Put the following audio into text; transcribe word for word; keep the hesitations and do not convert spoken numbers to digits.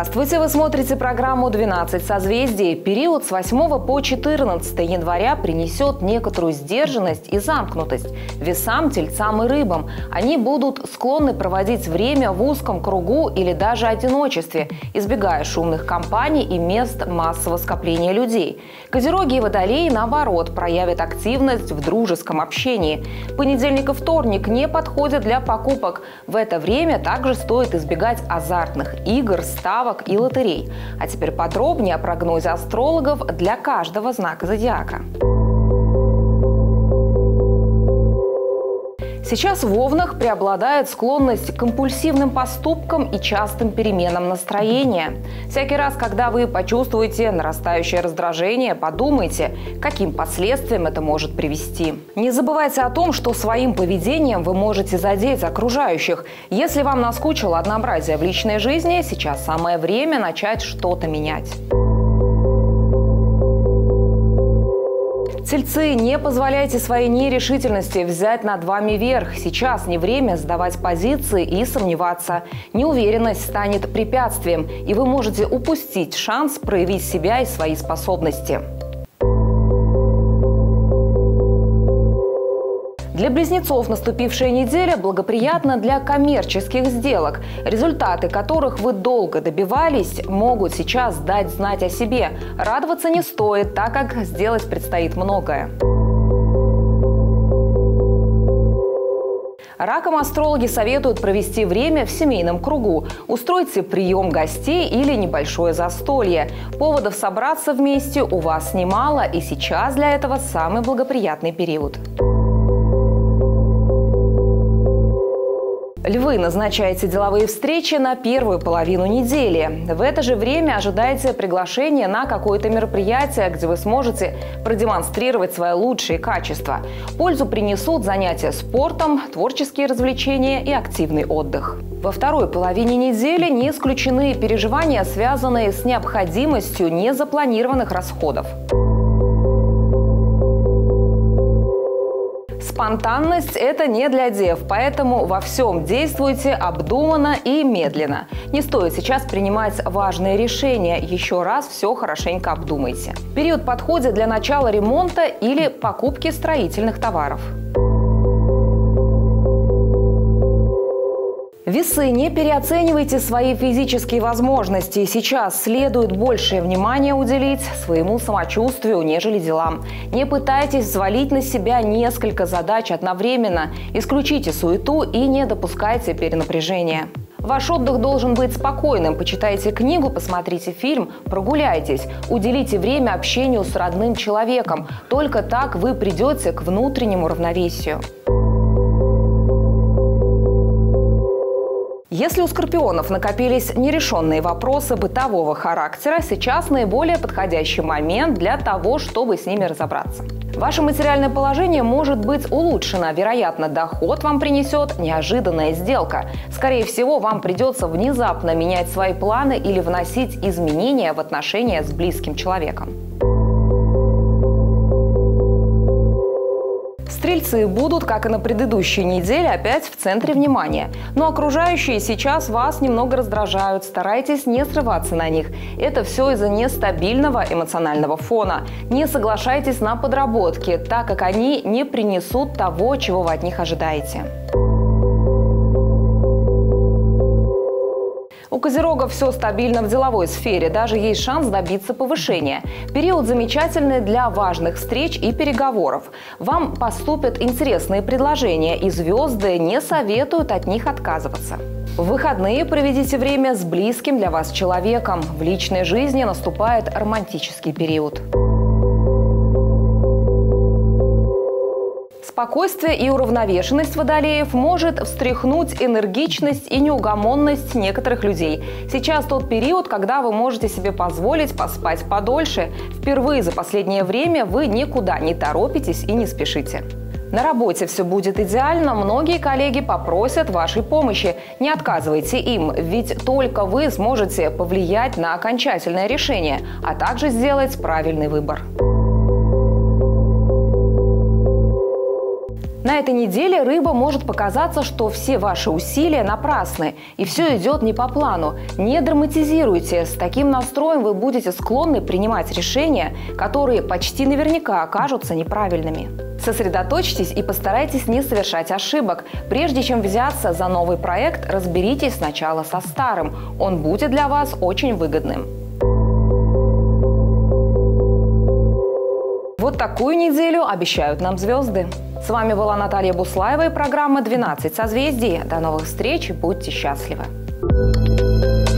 Здравствуйте! Вы смотрите программу «двенадцать созвездий». Период с восьмого по четырнадцатое января принесет некоторую сдержанность и замкнутость весам, тельцам и рыбам. Они будут склонны проводить время в узком кругу или даже одиночестве, избегая шумных компаний и мест массового скопления людей. Козероги и водолеи, наоборот, проявят активность в дружеском общении. Понедельник и вторник не подходят для покупок. В это время также стоит избегать азартных игр, ставок и лотерей. А теперь подробнее о прогнозе астрологов для каждого знака зодиака. Сейчас в Овнах преобладает склонность к компульсивным поступкам и частым переменам настроения. Всякий раз, когда вы почувствуете нарастающее раздражение, подумайте, каким последствиям это может привести. Не забывайте о том, что своим поведением вы можете задеть окружающих. Если вам наскучило однообразие в личной жизни, сейчас самое время начать что-то менять. Тельцы, не позволяйте своей нерешительности взять над вами верх. Сейчас не время сдавать позиции и сомневаться. Неуверенность станет препятствием, и вы можете упустить шанс проявить себя и свои способности. Для близнецов наступившая неделя благоприятна для коммерческих сделок, результаты которых вы долго добивались, могут сейчас дать знать о себе. Радоваться не стоит, так как сделать предстоит многое. Ракам астрологи советуют провести время в семейном кругу. Устройте прием гостей или небольшое застолье. Поводов собраться вместе у вас немало, и сейчас для этого самый благоприятный период. Львы, назначайте деловые встречи на первую половину недели. В это же время ожидайте приглашения на какое-то мероприятие, где вы сможете продемонстрировать свои лучшие качества. Пользу принесут занятия спортом, творческие развлечения и активный отдых. Во второй половине недели не исключены переживания, связанные с необходимостью незапланированных расходов. Спонтанность – это не для дев, поэтому во всем действуйте обдуманно и медленно. Не стоит сейчас принимать важные решения, еще раз все хорошенько обдумайте. Период подходит для начала ремонта или покупки строительных товаров. Весы, не переоценивайте свои физические возможности. Сейчас следует большее внимание уделить своему самочувствию, нежели делам. Не пытайтесь взвалить на себя несколько задач одновременно. Исключите суету и не допускайте перенапряжения. Ваш отдых должен быть спокойным. Почитайте книгу, посмотрите фильм, прогуляйтесь. Уделите время общению с родным человеком. Только так вы придете к внутреннему равновесию. Если у скорпионов накопились нерешенные вопросы бытового характера, сейчас наиболее подходящий момент для того, чтобы с ними разобраться. Ваше материальное положение может быть улучшено. Вероятно, доход вам принесет неожиданная сделка. Скорее всего, вам придется внезапно менять свои планы или вносить изменения в отношения с близким человеком. Стрельцы будут, как и на предыдущей неделе, опять в центре внимания. Но окружающие сейчас вас немного раздражают. Старайтесь не срываться на них. Это все из-за нестабильного эмоционального фона. Не соглашайтесь на подработки, так как они не принесут того, чего вы от них ожидаете. У козерогов все стабильно в деловой сфере, даже есть шанс добиться повышения. Период замечательный для важных встреч и переговоров. Вам поступят интересные предложения, и звезды не советуют от них отказываться. В выходные проведите время с близким для вас человеком. В личной жизни наступает романтический период. Спокойствие и уравновешенность водолеев может встряхнуть энергичность и неугомонность некоторых людей. Сейчас тот период, когда вы можете себе позволить поспать подольше. Впервые за последнее время вы никуда не торопитесь и не спешите. На работе все будет идеально, многие коллеги попросят вашей помощи. Не отказывайте им, ведь только вы сможете повлиять на окончательное решение, а также сделать правильный выбор. На этой неделе рыба может показаться, что все ваши усилия напрасны и все идет не по плану. Не драматизируйте. С таким настроем вы будете склонны принимать решения, которые почти наверняка окажутся неправильными. Сосредоточьтесь и постарайтесь не совершать ошибок. Прежде чем взяться за новый проект, разберитесь сначала со старым. Он будет для вас очень выгодным. Вот такую неделю обещают нам звезды. С вами была Наталья Буслаева и программа «двенадцать созвездий». До новых встреч и будьте счастливы!